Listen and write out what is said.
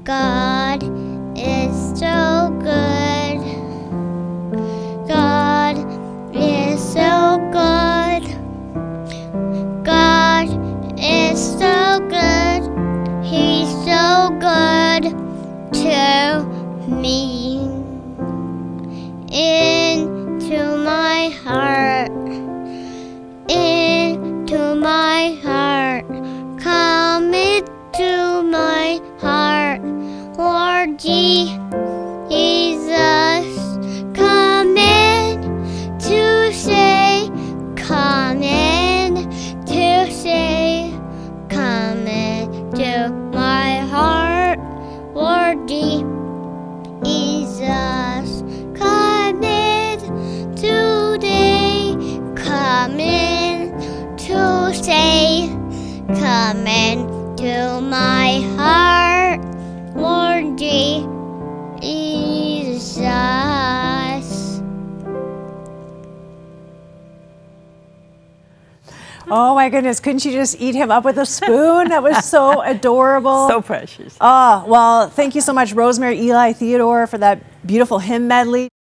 God is so good. God is so good. God is so good. He's so good to me. Into my heart. Into my heart. Come into my heart. Lord Jesus, come in to say, come in to say, come into my heart. Lord Jesus, come in today, come in to say, come into my heart. Lord Jesus. Oh my goodness, couldn't you just eat him up with a spoon? That was so adorable. So precious. Oh, well, thank you so much, Rosemary, Eli, Theodore, for that beautiful hymn medley.